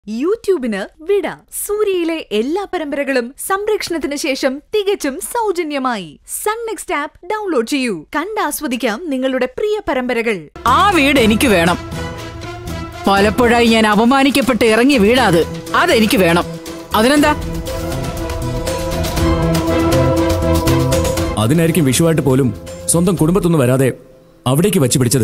യൂട്യൂബിന് വിട. സൂര്യയിലെ എല്ലാ പരമ്പരകളും സംരക്ഷണത്തിന് ശേഷം തികച്ചും സൗജന്യമായി സൺ നെക്സ്റ്റ് ആപ്പ് ഡൗൺലോഡ് ചെയ്യൂ. കണ്ടാസ്വദിക്കാം നിങ്ങളുടെ പ്രിയ പരമ്പരകൾ. ആ വീട് എനിക്ക് വേണം. പലപ്പോഴായി ഞാൻ അപമാനിക്കപ്പെട്ട് ഇറങ്ങിയ വീടാത്. അതെനിക്ക് വേണം. അതിനെന്താ? അതിനായിരിക്കും വിഷുവായിട്ട് പോലും സ്വന്തം കുടുംബത്തൊന്നും വരാതെ അവിടേക്ക് വച്ചു പിടിച്ചത്.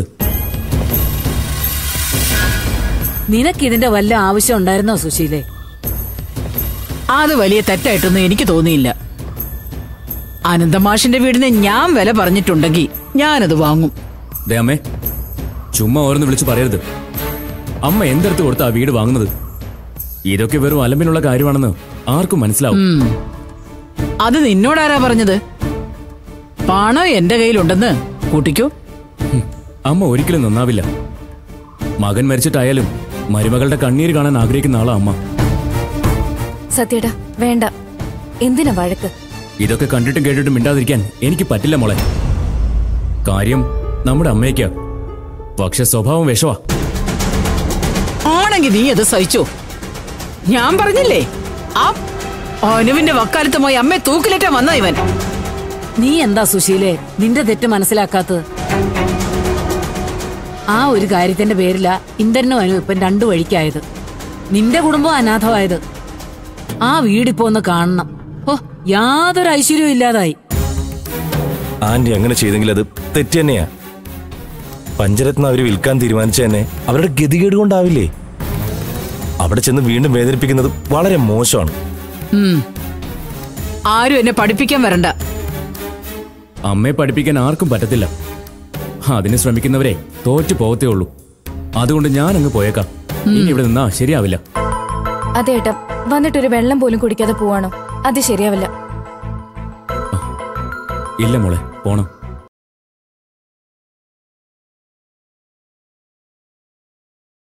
നിനക്കിതിന്റെ വല്ല ആവശ്യം ഉണ്ടായിരുന്നോ സുശീലേ? അത് വലിയ തെറ്റായിട്ടൊന്നും എനിക്ക് തോന്നിയില്ല. അനന്തമാഷിന്റെ വീടിന് ഞാൻ വില പറഞ്ഞിട്ടുണ്ടെങ്കിൽ ഞാനത് വാങ്ങും. അമ്മേ, ചുമ്മാ ഓരോന്ന് വിളിച്ചു പറയരുത്. അമ്മ എന്തെടുത്ത് കൊടുത്ത ആ വീട് വാങ്ങുന്നത്? ഇതൊക്കെ വെറും അലമ്പിനുള്ള കാര്യമാണെന്ന് ആർക്കും മനസ്സിലാവും. അത് നിന്നോടാരാ പറഞ്ഞത്? പണം എന്റെ കയ്യിലുണ്ടെന്ന് കൂട്ടിക്കോ. അമ്മ ഒരിക്കലും നന്നാവില്ല. മകൻ മരിച്ചിട്ടായാലും മരുമകളുടെ കണ്ണീര് കാണാൻ ആഗ്രഹിക്കുന്ന ആളാ അമ്മ. സത്യേട്ടാ, വേണ്ട. എന്തിനാ വഴക്ക്? ഇതൊക്കെ കണ്ടിട്ടും കേട്ടിട്ടും മിണ്ടാതിരിക്കാൻ എനിക്ക് പറ്റില്ല മോളെ. കാര്യം നമ്മുടെ അമ്മയ്ക്കാ, പക്ഷെ സ്വഭാവം വിഷവാ. ആണെങ്കി നീ അത് സഹിച്ചോ. ഞാൻ പറഞ്ഞില്ലേ, ആ അനുവിന്റെ വക്കാലത്തുമായി അമ്മയെ തൂക്കിലേറ്റാ വന്ന ഇവൻ. നീ എന്താ സുശീലേ നിന്റെ തെറ്റ് മനസ്സിലാക്കാത്തത്? ആ ഒരു കാര്യത്തിന്റെ പേരില ഇന്ദ്രനും അനു ഇപ്പം രണ്ടു വഴിക്കായത്. നിന്റെ കുടുംബം അനാഥമായത്. ആ വീടിപ്പോ ഒന്ന് കാണണം. ഓ, യാതൊരു ഐശ്വര്യവും ഇല്ലാതായി. ആന്റി അങ്ങനെ ചെയ്തെങ്കിൽ അത് തെറ്റ് തന്നെയാ. പഞ്ചരത്നം അവര് വിൽക്കാൻ തീരുമാനിച്ച തന്നെ അവരുടെ ഗതികേട് കൊണ്ടാവില്ലേ? അവിടെ ചെന്ന് വീണ്ടും വേദനിപ്പിക്കുന്നത് വളരെ മോശമാണ്. ആരും എന്നെ പഠിപ്പിക്കാൻ വരണ്ട. അമ്മയെ പഠിപ്പിക്കാൻ ആർക്കും പറ്റത്തില്ല. അതിന് ശ്രമിക്കുന്നവരെ തോറ്റു പോകത്തേ ഉള്ളൂ. അതുകൊണ്ട് ഞാൻ അങ്ങ് പോയേക്കാം. ഇനി ഇവിടെ നിന്നാ ശരിയാവില്ല. അതേട്ടാ, വന്നിട്ടൊരു വെള്ളം പോലും കുടിക്കാതെ പോവാണോ? അത് ശരിയാവില്ല. ഇല്ല മോളെ, പോണം.